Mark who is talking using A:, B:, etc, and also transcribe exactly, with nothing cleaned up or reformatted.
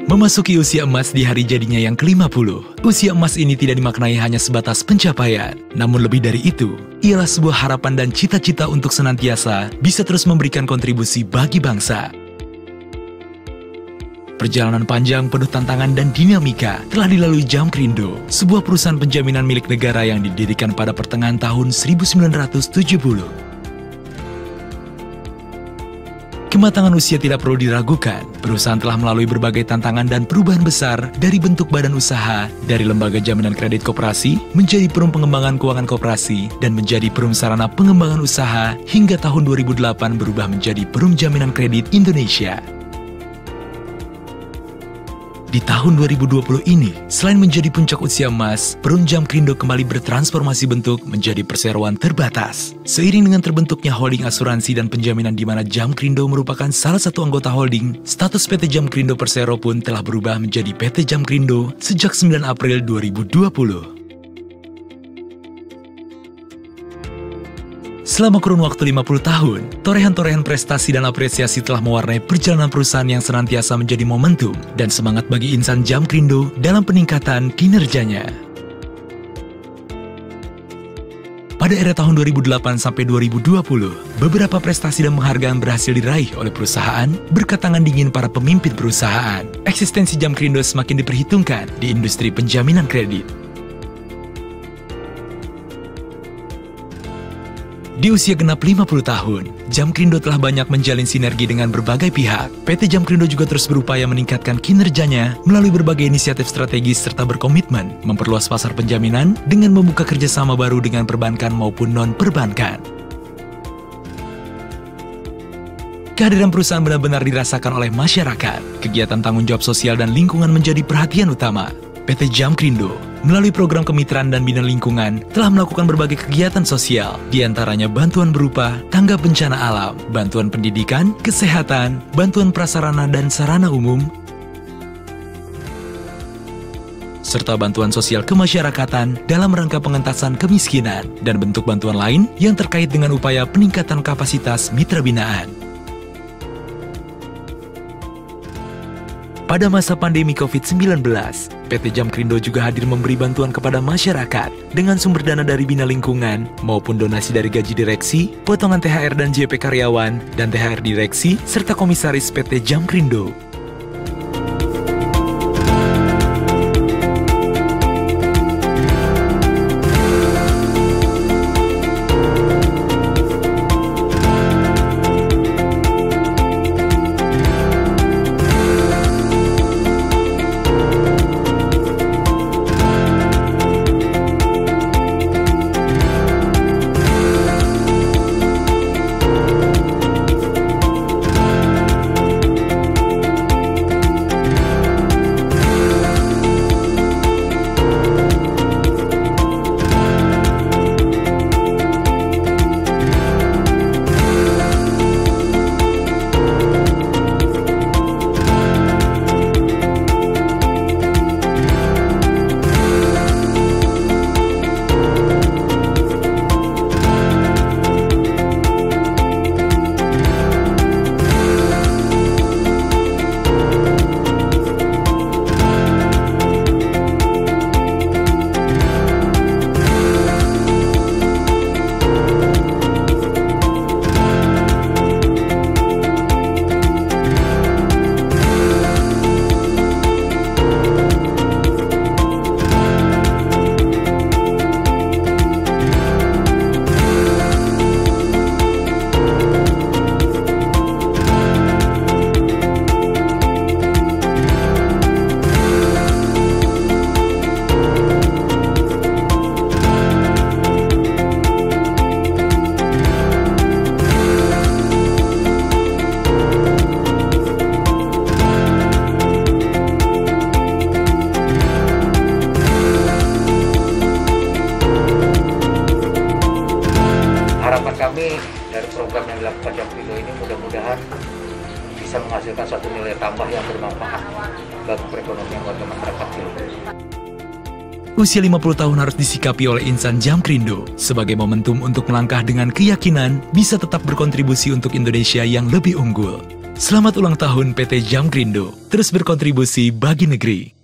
A: Memasuki usia emas di hari jadinya yang kelima puluh, usia emas ini tidak dimaknai hanya sebatas pencapaian. Namun lebih dari itu, ialah sebuah harapan dan cita-cita untuk senantiasa bisa terus memberikan kontribusi bagi bangsa. Perjalanan panjang penuh tantangan dan dinamika telah dilalui Jamkrindo, sebuah perusahaan penjaminan milik negara yang didirikan pada pertengahan tahun seribu sembilan ratus tujuh puluh. Kematangan usia tidak perlu diragukan. Perusahaan telah melalui berbagai tantangan dan perubahan besar dari bentuk badan usaha, dari lembaga jaminan kredit koperasi, menjadi perum pengembangan keuangan koperasi, dan menjadi perum sarana pengembangan usaha, hingga tahun dua ribu delapan berubah menjadi Perum Jaminan Kredit Indonesia. Di tahun dua ribu dua puluh ini, selain menjadi puncak usia emas, Perum Jamkrindo kembali bertransformasi bentuk menjadi perseroan terbatas. Seiring dengan terbentuknya holding asuransi dan penjaminan di mana Jamkrindo merupakan salah satu anggota holding, status P T Jamkrindo Persero pun telah berubah menjadi P T Jamkrindo sejak sembilan April dua ribu dua puluh. Selama kurun waktu lima puluh tahun, torehan-torehan prestasi dan apresiasi telah mewarnai perjalanan perusahaan yang senantiasa menjadi momentum dan semangat bagi insan Jamkrindo dalam peningkatan kinerjanya. Pada era tahun dua ribu delapan sampai dua ribu dua puluh, beberapa prestasi dan penghargaan berhasil diraih oleh perusahaan berkat tangan dingin para pemimpin perusahaan. Eksistensi Jamkrindo semakin diperhitungkan di industri penjaminan kredit. Di usia genap lima puluh tahun, Jamkrindo telah banyak menjalin sinergi dengan berbagai pihak. P T Jamkrindo juga terus berupaya meningkatkan kinerjanya melalui berbagai inisiatif strategis serta berkomitmen memperluas pasar penjaminan dengan membuka kerjasama baru dengan perbankan maupun non-perbankan. Kehadiran perusahaan benar-benar dirasakan oleh masyarakat. Kegiatan tanggung jawab sosial dan lingkungan menjadi perhatian utama. P T Jamkrindo melalui program kemitraan dan bina lingkungan telah melakukan berbagai kegiatan sosial, diantaranya bantuan berupa tanggap bencana alam, bantuan pendidikan, kesehatan, bantuan prasarana dan sarana umum, serta bantuan sosial kemasyarakatan dalam rangka pengentasan kemiskinan dan bentuk bantuan lain yang terkait dengan upaya peningkatan kapasitas mitra binaan. Pada masa pandemi COVID sembilan belas, P T Jamkrindo juga hadir memberi bantuan kepada masyarakat dengan sumber dana dari bina lingkungan maupun donasi dari gaji direksi, potongan T H R dan J P karyawan, dan T H R direksi, serta komisaris P T Jamkrindo.
B: Kami dari program yang dilakukan Jamkrindo ini mudah-mudahan bisa menghasilkan suatu nilai tambah yang bermanfaat bagi perekonomian warga masyarakat Cilegon.
A: Usia lima puluh tahun harus disikapi oleh insan Jamkrindo sebagai momentum untuk melangkah dengan keyakinan bisa tetap berkontribusi untuk Indonesia yang lebih unggul. Selamat ulang tahun P T Jamkrindo, terus berkontribusi bagi negeri.